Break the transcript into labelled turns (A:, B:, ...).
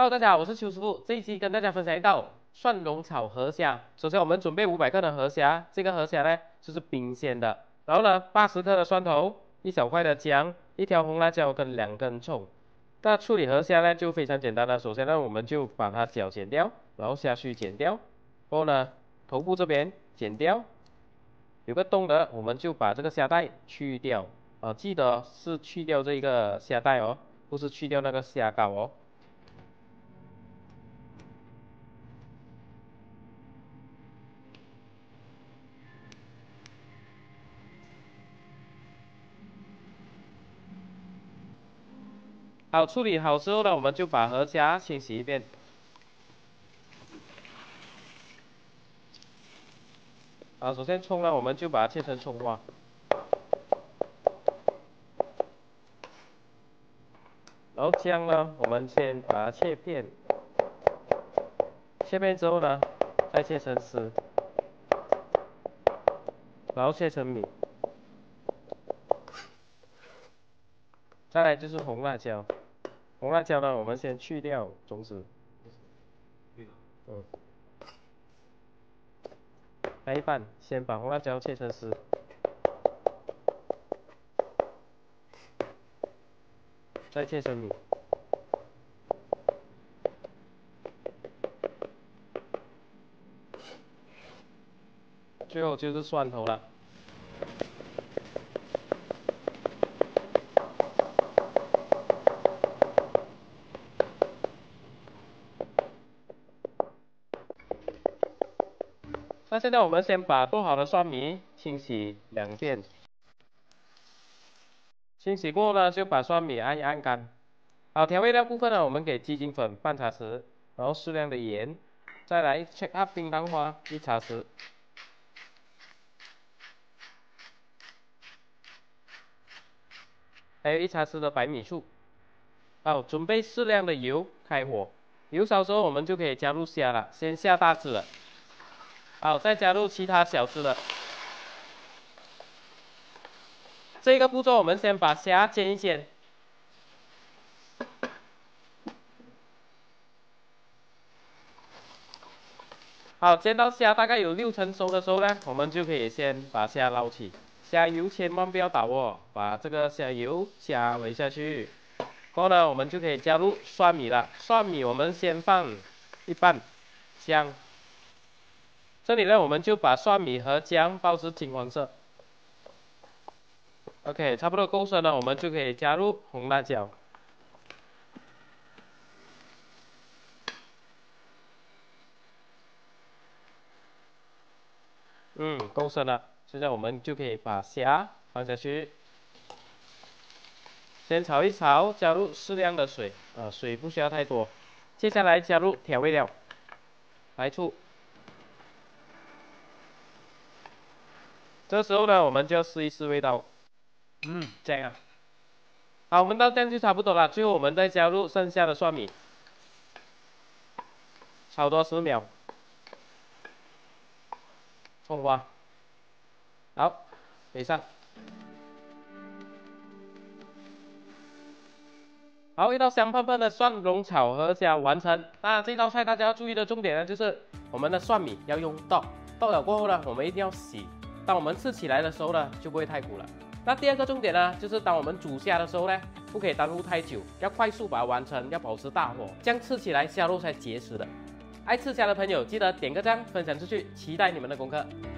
A: Hello，大家好，我是邱师傅。这一期跟大家分享一道蒜蓉炒河虾。首先我们准备500克的河虾，这个河虾呢就是冰鲜的。然后呢，80克的蒜头，一小块的姜，一条红辣椒跟2根葱。那处理河虾呢就非常简单了。首先呢，我们就把它脚剪掉，然后虾须剪掉，然后呢头部这边剪掉，有个洞的我们就把这个虾带去掉。记得是去掉这个虾带哦，不是去掉那个虾膏哦。好，处理好之后呢，我们就把河虾清洗一遍。好，首先葱呢，我们就把它切成葱花。然后姜呢，我们先把它切片，切片之后呢，再切成丝，然后切成米。再来就是红辣椒，红辣椒呢，我们先去掉种子。来一半，先把红辣椒切成丝，再切成米。最后就是蒜头了。那现在我们先把做好的蒜米清洗2遍，清洗过后呢，就把蒜米按一按干。好，调味料部分呢，我们给鸡精粉半茶匙，然后适量的盐，再来 check up 冰糖花1茶匙，还有1茶匙的白米醋。好，准备适量的油，开火。油烧之后，我们就可以加入虾了，先下大只的。好，再加入其他小只的。这个步骤我们先把虾煎一煎。好，煎到虾大概有6成熟的时候呢，我们就可以先把虾捞起。虾油千万不要倒哦，把这个虾油加围下去。然后呢，我们就可以加入蒜米了。蒜米我们先放一半，姜。这里呢，我们就把蒜米和姜爆至金黄色。OK， 差不多够深了，我们就可以加入红辣椒。够深了。现在我们就可以把虾放下去，先炒一炒，加入适量的水，水不需要太多。接下来加入调味料，白醋。这时候呢，我们就要试一试味道。这样。好，我们到这样就差不多了。最后我们再加入剩下的蒜米，炒多10秒。葱花。好，备上。好，一道香喷喷的蒜蓉炒河虾完成。那这道菜大家要注意的重点呢，就是我们的蒜米要用到了过后呢，我们一定要洗。当我们吃起来的时候呢，就不会太苦了。那第二个重点呢，就是当我们煮虾的时候呢，不可以耽误太久，要快速把它完成，要保持大火，这样吃起来虾肉才结实的。爱吃虾的朋友记得点个赞，分享出去，期待你们的功课。